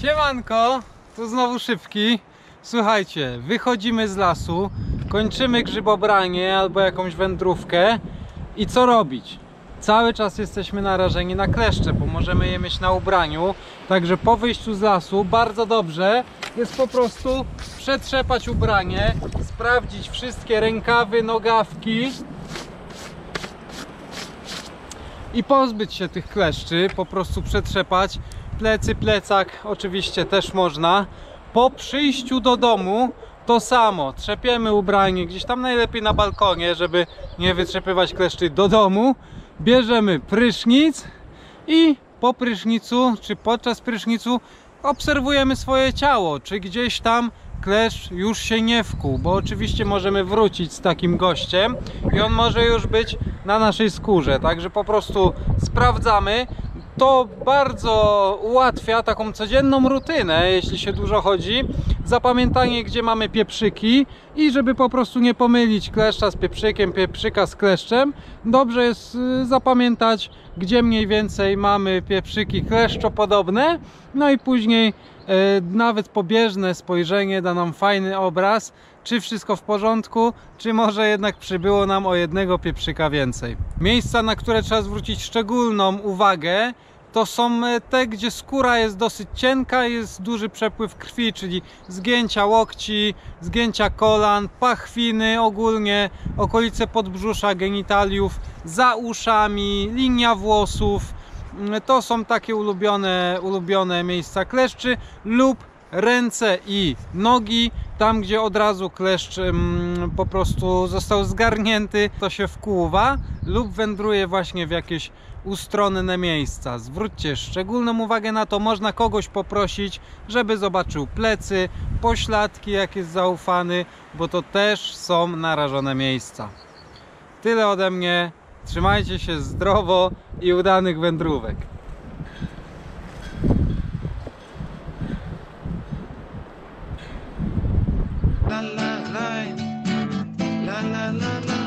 Siemanko, tu znowu Szybki. Słuchajcie, wychodzimy z lasu, kończymy grzybobranie albo jakąś wędrówkę i co robić? Cały czas jesteśmy narażeni na kleszcze, bo możemy je mieć na ubraniu. Także po wyjściu z lasu bardzo dobrze jest po prostu przetrzepać ubranie, sprawdzić wszystkie rękawy, nogawki i pozbyć się tych kleszczy, po prostu przetrzepać. Plecy, plecak oczywiście też można. Po przyjściu do domu to samo, trzepiemy ubranie gdzieś tam, najlepiej na balkonie, żeby nie wytrzepywać kleszczy do domu. Bierzemy prysznic i po prysznicu, czy podczas prysznicu obserwujemy swoje ciało, czy gdzieś tam kleszcz już się nie wkuł, bo oczywiście możemy wrócić z takim gościem i on może już być na naszej skórze, także po prostu sprawdzamy. To bardzo ułatwia taką codzienną rutynę, jeśli się dużo chodzi, zapamiętanie, gdzie mamy pieprzyki i żeby po prostu nie pomylić kleszcza z pieprzykiem, pieprzyka z kleszczem, dobrze jest zapamiętać, gdzie mniej więcej mamy pieprzyki kleszczopodobne, no i później nawet pobieżne spojrzenie da nam fajny obraz, czy wszystko w porządku, czy może jednak przybyło nam o jednego pieprzyka więcej. Miejsca, na które trzeba zwrócić szczególną uwagę, to są te, gdzie skóra jest dosyć cienka, jest duży przepływ krwi, czyli zgięcia łokci, zgięcia kolan, pachwiny, ogólnie okolice podbrzusza, genitaliów, za uszami, linia włosów. To są takie ulubione miejsca kleszczy, lub ręce i nogi, tam gdzie od razu kleszcz po prostu został zgarnięty, to się wkłuwa lub wędruje właśnie w jakieś ustronne miejsca. Zwróćcie szczególną uwagę na to, można kogoś poprosić, żeby zobaczył plecy, pośladki, jak jest zaufany, bo to też są narażone miejsca. Tyle ode mnie, trzymajcie się zdrowo i udanych wędrówek. La la la la la la la.